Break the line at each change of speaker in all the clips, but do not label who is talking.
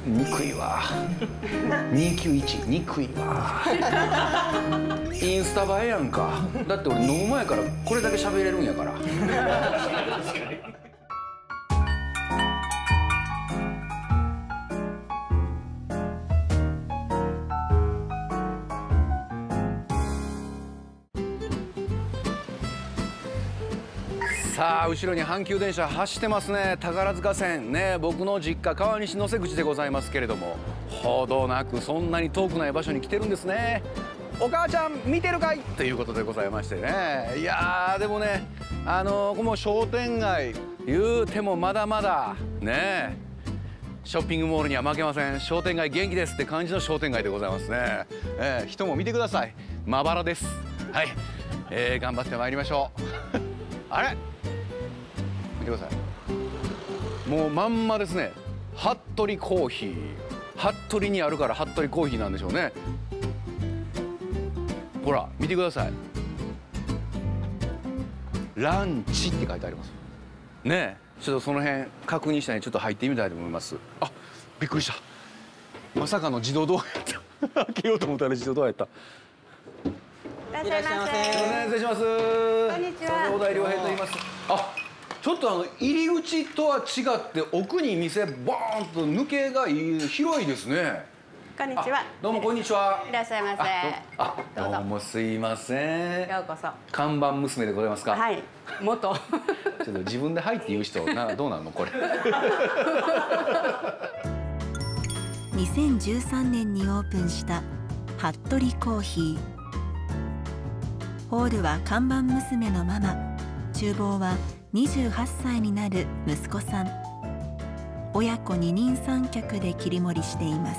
憎いわ。291憎いわ。インスタ映えやんか。だって俺飲む前からこれだけ喋れるんやから。さあ後ろに阪急電車走ってますね。宝塚線ね、僕の実家川西能勢口でございますけれども、ほどなくそんなに遠くない場所に来てるんですね。お母ちゃん見てるかいということでございましてね。いやーでもね、この商店街言うてもまだまだね、ショッピングモールには負けません。商店街元気ですって感じの商店街でございますね。人も見てください、まばらです。はい、頑張ってまいりましょう。あれ見てください、もうまんまですね。服部コーヒー、服部にあるから服部コーヒーなんでしょうね。ほら見てください、ランチって書いてありますね。ちょっとその辺確認したいにちょっと入ってみたいと思います。あ、びっくりした、まさかの自動ドアやった開けようと思ったら自動ドアやった。
いらっしゃいませ。
失礼します。
こんにちは。
小田良平と言います。あ、ちょっと入り口とは違って奥に店ボーンと抜けが広いですね。
こんにちは。
どうもこんにちは。
いらっしゃいませ。
あ、どうもすいません。
ようこそ。
看板娘でございますか。
はい。元。
ちょっと自分で入って言う人どうなのこれ。
2013年にオープンした服部コーヒー。ホールは看板娘のママ、厨房は28歳になる息子さん。親子二人三脚で切り盛りしています。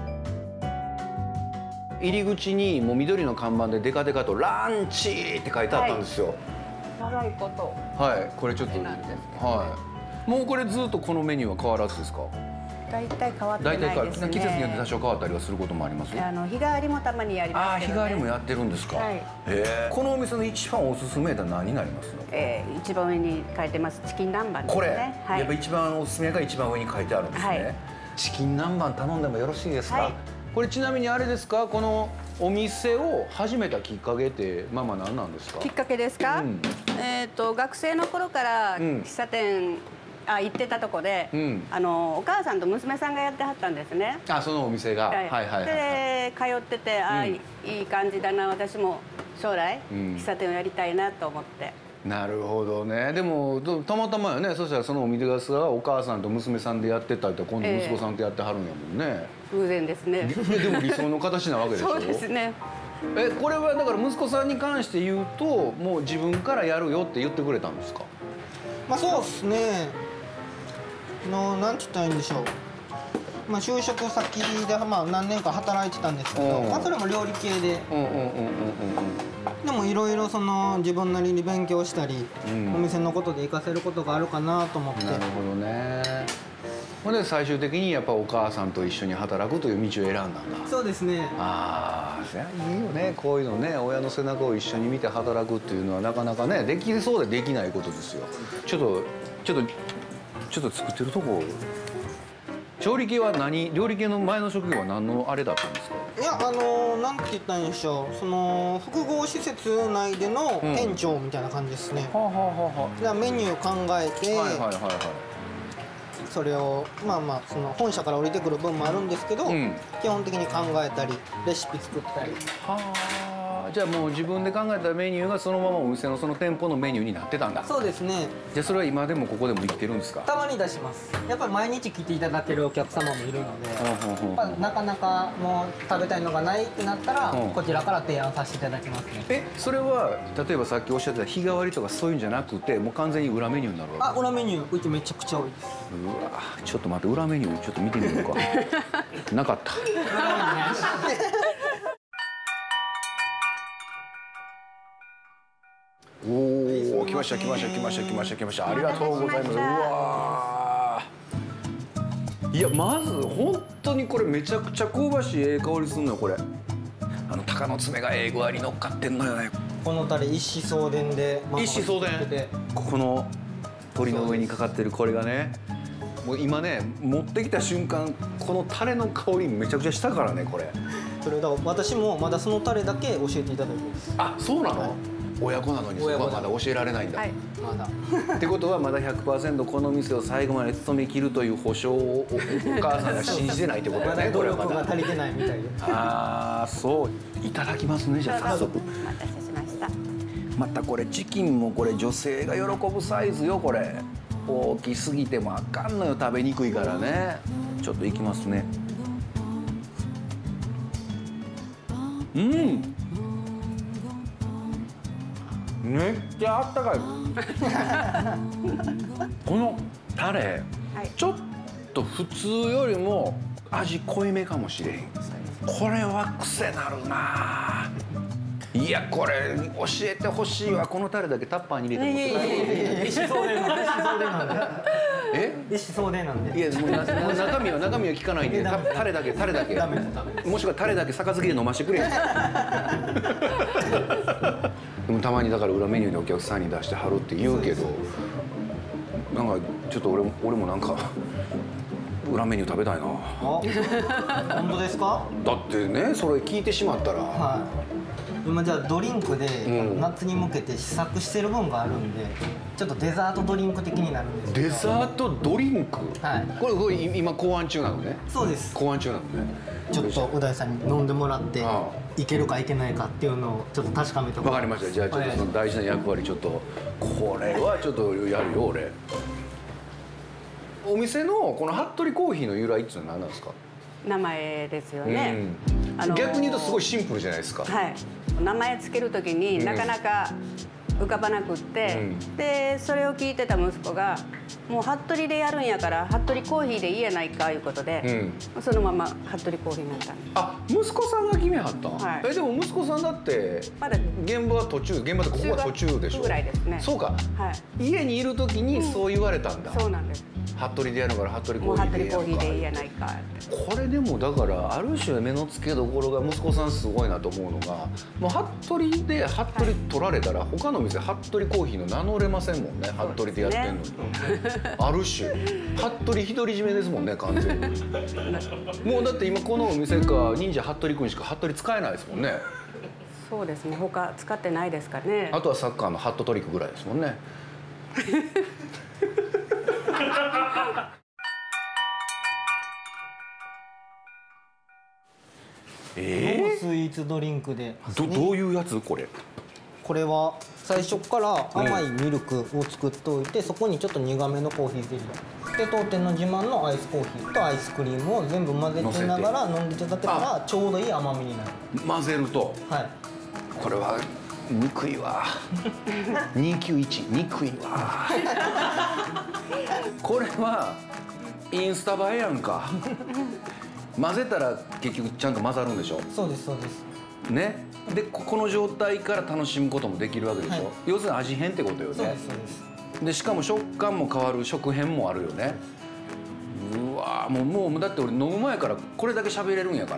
入り口にもう緑の看板でデカデカとランチって書いてあったんですよ。
長いこと。
はい、これちょっと、はい。もうこれずっとこのメニューは変わらずですか。
大体変わってないですね。
季節によって多少変わったりはすることもあります。
日替わりもたまにやりますけどね。
日替わりもやってるんですか。
はい。
このお店の一番おすすめは何になりますの。
一番上に書いてますチキン南蛮ですね。
これ、やっぱ一番おすすめが一番上に書いてあるんですね。チキン南蛮頼んでもよろしいですか。これちなみにあれですか、このお店を始めたきっかけってママ何なんですか。
きっかけですか。学生の頃から喫茶店行ってたとこで、お母さんと娘さんがやってはったんですね。
あ、そのお店が。
で通ってて、いい感じだな、私も将来喫茶店をやりたいなと思って。
なるほどね。でもたまたまよね。そしたらそのお店がお母さんと娘さんでやってたりと、今度息子さんとやってはるんやもんね。
偶然ですね。
でも理想の形なわけでしょ。
そうですね。
これはだから息子さんに関して言うと、もう自分からやるよって言ってくれたんですか。
まあそうですね。なんて言ったらいいんでしょう。まあ就職先で何年か働いてたんですけど、それも料理系で。でもいろいろ自分なりに勉強したり、お店のことで活かせることがあるかなと思って。
なるほどね。ほんで最終的にやっぱお母さんと一緒に働くという道を選んだんだ。
そうですね。
ああ、いいよね。こういうのね、親の背中を一緒に見て働くっていうのはなかなかね、できそうでできないことですよ。ちょっと作ってるとこ。調理系は料理系の前の職業は何のあれだったんですか。
いや、なんて言ったらいいんでしょう。複合施設内での店長みたいな感じですね。メニュー考えて、それを本社から降りてくる分もあるんですけど、基本的に考えたりレシピ作ったり。
じゃあもう自分で考えたメニューがそのままお店のその店舗のメニューになってたんだ。
そうですね。
じゃあそれは今でもここでも生きてるんですか。
たまに出します。やっぱり毎日来ていただけるお客様もいるので、なかなかもう食べたいのがないってなったら、こちらから提案させていただきますね。
それは例えばさっきおっしゃってた日替わりとかそういうんじゃなくて、もう完全に裏メニューになるわけ。
裏メニューうちめちゃくちゃ多いです。
うわ、ちょっと待って、裏メニューちょっと見てみようか。なかった。おお、来ました。ありがとうございます。うわー、いや、まず本当にこれめちゃくちゃ香ばしい香りすんのよ。これ鷹の爪が具合に乗っかってんのよね。
このタレ一子相伝で。
一子相伝。ここの鶏の上にかかってるこれがね、 もう今ね持ってきた瞬間このタレの香りめちゃくちゃしたからねこれ。
それだから私もまだそのタレだけ教えていただいてます。
あ、そうなの？親子なのにそれはまだ教えられないんだ。
はい、
まだ。
ってことはまだ 100% この店を最後まで勤めきるという保証をお母さんが信じてないってことだね。
まだ努
これはまだ。
力が足りてないみたいで。
ああ、そう。いただきますね。じゃあ早速。
お待たせしました。
またこれチキンもこれ女性が喜ぶサイズよこれ。大きすぎてもあかんのよ食べにくいからね。ちょっといきますね。うん。めっちゃあったかい。このタレ、
はい、
ちょっと普通よりも味濃いめかもしれへん。これは癖なるな。いやこれ教えてほしいわ。このタレだけタッパーに入れても
しそうでなんで。
え？
しそうでなんで。
いやもう中身は聞かないでタレだけ
ダメ
もしくはタレだけ杯で飲ましてくれ。でもたまにだから裏メニューでお客さんに出してはるって言うけど、なんかちょっと俺もなんか裏メニュー食べたいな。
本当ですか？
だってねそれ聞いてしまったら。
はい。今じゃあドリンクで夏に向けて試作してる分があるんで、ちょっとデザートドリンク的になるんですけど。
デザートドリンク？
はい。
これ今考案中なのね。
そうです。
考案中なのね。
ちょっとう大さんに飲んでもらっていけるかいけないかっていうのをちょっと確かめて。
わかりました。じゃあちょっとその大事な役割ちょっとこれはちょっとやるよ俺。お店のこの服部コーヒーの由来っていうのは何なんですか？
名前ですよね。
逆に言うとすごいシンプルじゃないですか。
はい。名前つけるときになかなか浮かばなくって、でそれを聞いてた息子がもう服部でやるんやから服部コーヒーでいいやないかいうことで、そのまま服部コーヒーになったんです。
あ、息子さんが決めはった。
はい、
でも息子さんだって
まだ
現場は途中、現場ってここは途中でしょ。
ぐらいですね。
そうか。
はい。
家にいる時にそう言われたんだ。
そうなんです。
服部でやるから服部コ
もう
ーヒーで
服部コーヒーでいいやないかって。
これでもだからある種目の付けどころが息子さんすごいなと思うのが、もう服部で服部取られたら他の店服部コーヒーの名乗れませんもんね。服部でやってんのに。ある種服部独り占めですもんね完全に。もうだって今このお店か忍者服部君しか服部使えないですもんね。
そうですね。他使ってないですかね。
あとはサッカーのハットトリックぐらいですもんね。
スイーツドリンクで
どういうやつこれ？
これは最初から甘いミルクを作っておいて、そこにちょっと苦めのコーヒーゼリーで当店の自慢のアイスコーヒーとアイスクリームを全部混ぜてながら飲んでいただけたらちょうどいい甘みになる。
混ぜると、
はい、
これは憎いわ。291憎いわ。これはインスタ映えやんか。混ぜたら結局ちゃんと混ざるんでしょ。
そうですそうです。
ね。でこの状態から楽しむこともできるわけでしょ。はい、要するに味変ってことよね。
そうですそうです。
でしかも食感も変わる食変もあるよね。うわもうだって俺飲む前からこれだけ喋れるんやから。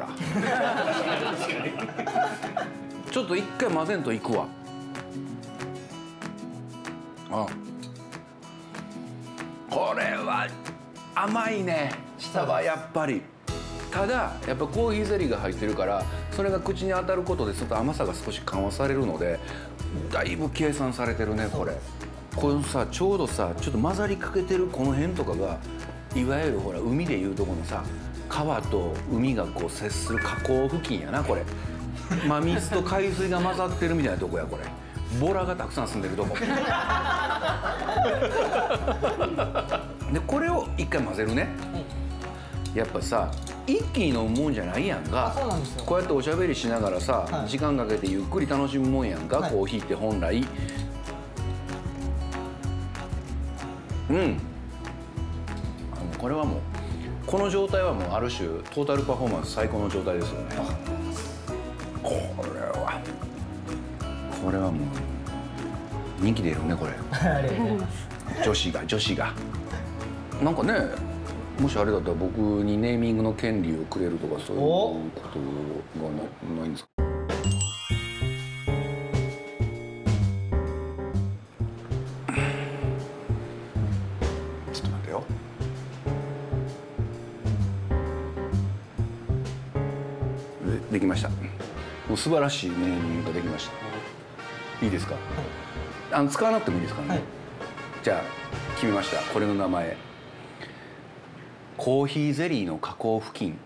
ちょっと一回混ぜんといくわ。あ、これは甘いね。下はやっぱり。ただやっぱコーヒーゼリーが入ってるからそれが口に当たることでちょっと甘さが少し緩和されるのでだいぶ計算されてるねこれ。このさちょうどさちょっと混ざりかけてるこの辺とかがいわゆるほら海でいうとこのさ川と海がこう接する河口付近やなこれ。まあ水と海水が混ざってるみたいなとこやこれ。ボラがたくさん住んでるとこ。でこれを一回混ぜるね。やっぱさ一気に飲むもんじゃないやんか。
そうなんですよ。
こうやっておしゃべりしながらさ、
はい、
時間かけてゆっくり楽しむもんやんか、
はい、
コーヒーって本来。これはもうこの状態はもうある種トータルパフォーマンス最高の状態ですよね。これはもう人気出るねこれ。
ありがとうございます。
女子がなんかね、もしあれだったら僕にネーミングの権利をくれるとかそういうことがないんですか？ちょっと待ってよ。 できました。もう素晴らしいネーミングができました。いいですか？使わなくてもいいですからね。じゃあ決めました。これの名前。コーヒーゼリーの加工付近。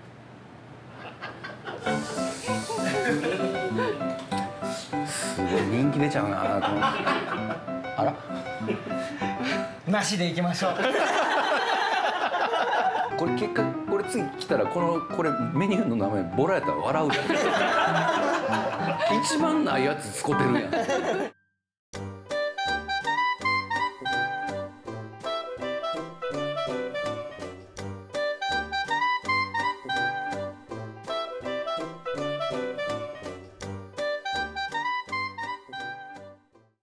すごい人気出ちゃうなと思って。あら？
なしでいきましょう。
これ結果これ次来たらこれメニューの名前ボラやったら笑うじゃん。一番ないやつ使ってるやん。